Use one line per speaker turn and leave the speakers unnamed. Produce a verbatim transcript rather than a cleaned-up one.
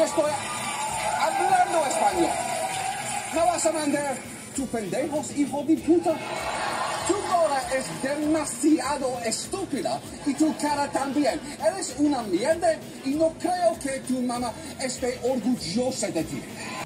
no estoy hablando español. ¿No vas a vender tu pendejos, hijo de puta? Tu gorra es demasiado estúpida y tu cara también. Eres una mierda y no creo que tu mamá esté orgullosa de ti.